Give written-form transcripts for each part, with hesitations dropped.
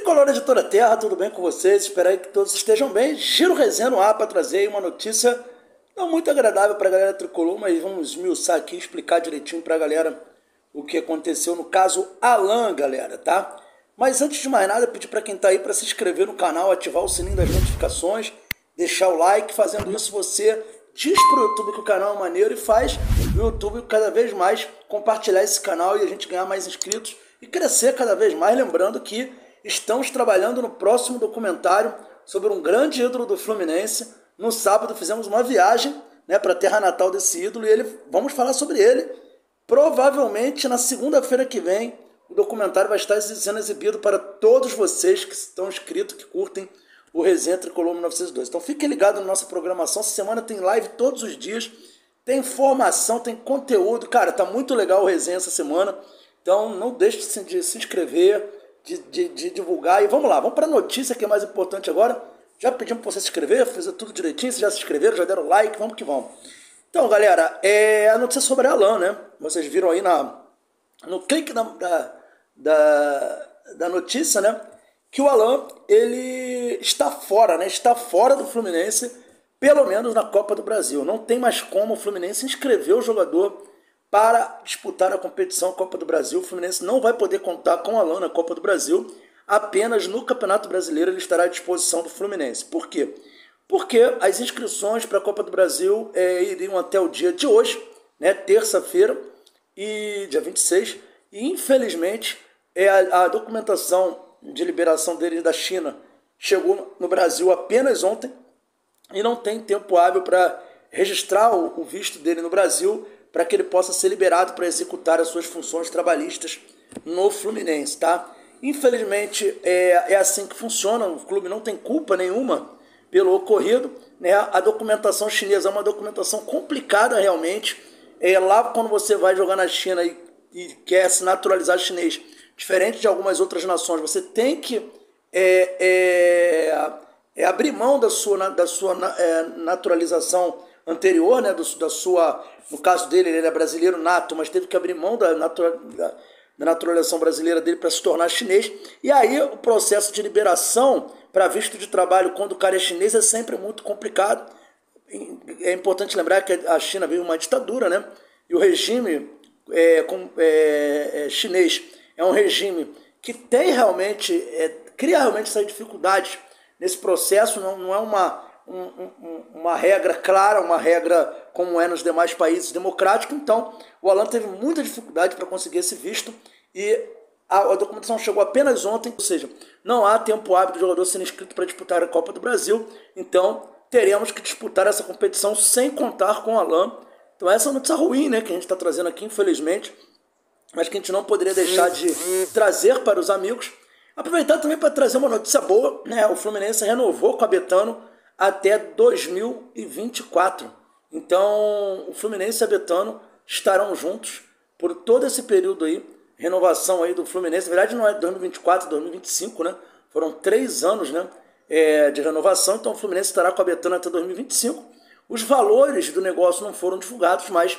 Tricolor de toda a terra, tudo bem com vocês? Espero aí que todos estejam bem. Giro Resenha no ar para trazer uma notícia não muito agradável para a galera tricolor, mas vamos esmiuçar aqui, explicar direitinho para a galera o que aconteceu no caso Alan, galera, tá? Mas antes de mais nada, pedir para quem tá aí para se inscrever no canal, ativar o sininho das notificações, deixar o like. Fazendo isso, você diz pro YouTube que o canal é maneiro e faz o YouTube cada vez mais compartilhar esse canal e a gente ganhar mais inscritos e crescer cada vez mais. Lembrando que estamos trabalhando no próximo documentário sobre um grande ídolo do Fluminense. No sábado fizemos uma viagem, né, para a terra natal desse ídolo e vamos falar sobre ele. Provavelmente na segunda-feira que vem o documentário vai estar sendo exibido para todos vocês que estão inscritos, que curtem o Resenha Tricolor 1902. Então fiquem ligados na nossa programação. Essa semana tem live todos os dias, tem informação, tem conteúdo. Cara, tá muito legal o Resenha essa semana. Então não deixe de se inscrever, de divulgar. E vamos lá, vamos para a notícia que é mais importante agora. Já pedimos para você se inscrever, fazer tudo direitinho. Vocês já se inscreveram, já deram like, vamos que vamos. Então, galera, a notícia sobre a Alan, né? Vocês viram aí no clique da notícia, né? Que o Alan, ele está fora, né? Está fora do Fluminense, pelo menos na Copa do Brasil. Não tem mais como o Fluminense inscrever o jogador para disputar a competição Copa do Brasil. O Fluminense não vai poder contar com o Alan na Copa do Brasil. Apenas no Campeonato Brasileiro ele estará à disposição do Fluminense. Por quê? Porque as inscrições para a Copa do Brasil iriam até o dia de hoje, né? Terça-feira, e dia 26. E infelizmente a documentação de liberação dele da China chegou no Brasil apenas ontem e não tem tempo hábil para registrar o visto dele no Brasil para que ele possa ser liberado para executar as suas funções trabalhistas no Fluminense, tá? Infelizmente é assim que funciona, o clube não tem culpa nenhuma pelo ocorrido, né? A documentação chinesa é uma documentação complicada realmente. Lá quando você vai jogar na China e quer se naturalizar chinês, diferente de algumas outras nações, você tem que abrir mão da sua naturalização anterior, né? No caso dele, ele é brasileiro nato, mas teve que abrir mão da naturalização brasileira dele para se tornar chinês. E aí o processo de liberação para visto de trabalho quando o cara é chinês é sempre muito complicado. É importante lembrar que a China vive uma ditadura, né? E o regime chinês é um regime que tem realmente, cria realmente essas dificuldades nesse processo. Não é uma regra clara, uma regra como é nos demais países democráticos. Então o Alan teve muita dificuldade para conseguir esse visto e a documentação chegou apenas ontem, ou seja, não há tempo hábil do jogador sendo inscrito para disputar a Copa do Brasil. Então teremos que disputar essa competição sem contar com o Alan. Então essa é uma notícia ruim, né, que a gente está trazendo aqui, infelizmente, mas que a gente não poderia deixar de trazer para os amigos. Aproveitar também para trazer uma notícia boa, né? O Fluminense renovou com a Betano até 2024. Então o Fluminense e a Betano estarão juntos por todo esse período aí. Renovação aí do Fluminense, na verdade não é 2024, 2025, né? Foram 3 anos, né, de renovação, então o Fluminense estará com a Betano até 2025. Os valores do negócio não foram divulgados, mas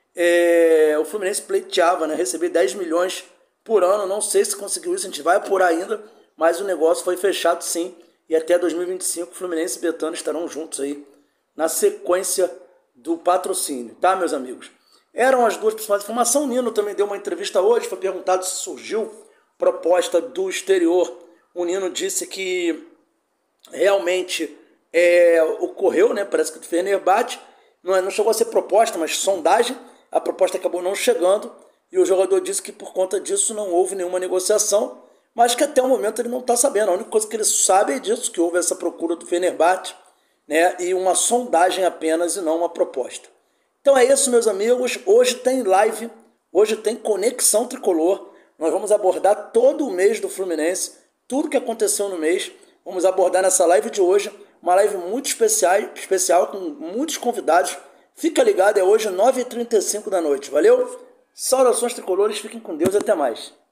o Fluminense pleiteava, né, receber 10 milhões por ano. Não sei se conseguiu isso, a gente vai apurar ainda, mas o negócio foi fechado sim, e até 2025 o Fluminense e Betano estarão juntos aí na sequência do patrocínio, tá, meus amigos? Eram as duas principais informações. O Nino também deu uma entrevista hoje, foi perguntado se surgiu proposta do exterior. O Nino disse que realmente ocorreu, né? Parece que o Fenerbahçe não chegou a ser proposta, mas sondagem. A proposta acabou não chegando e o jogador disse que por conta disso não houve nenhuma negociação, mas que até o momento ele não está sabendo. A única coisa que ele sabe é disso, que houve essa procura do Fenerbahçe, né? E uma sondagem apenas e não uma proposta. Então é isso, meus amigos. Hoje tem live, hoje tem Conexão Tricolor. Nós vamos abordar todo o mês do Fluminense, tudo que aconteceu no mês. Vamos abordar nessa live de hoje, uma live muito especial com muitos convidados. Fica ligado, é hoje 9h35 da noite. Valeu? Saudações tricolores, fiquem com Deus e até mais.